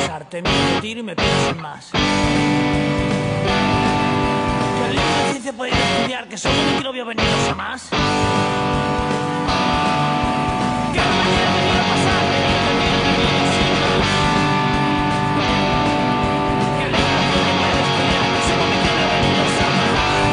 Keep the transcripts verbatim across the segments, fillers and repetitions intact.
pasar, te miro, te tiro y me pierdo sin más. Que el libro de ciencia puede estudiar que solo microbios venidos a más. Que la mañana te miro pasar, te miro, te tiro y me pierdo sin más. Que el libro de ciencia puede estudiar que solo microbios venidos a más.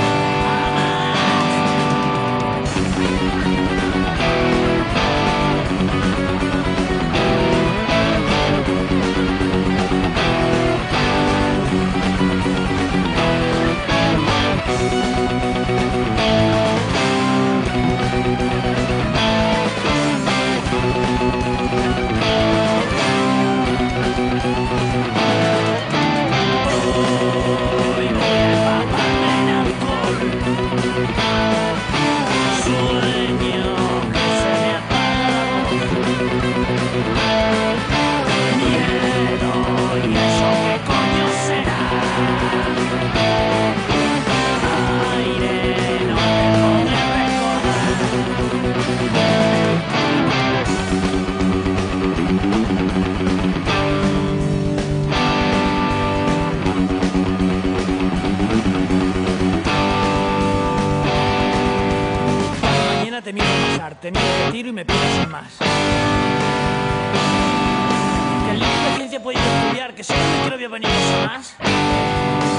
Hoy voy a empaparme en alcohol. Sueño que se me apaga la voz. Miedo, y eso qué coño será. Aire, no te podré recordar. Mañana te miro pasar, te miro, te tiro y me pierdo sin más. Que el libro de ciencia puede estudiar que solo microbios venidos a más.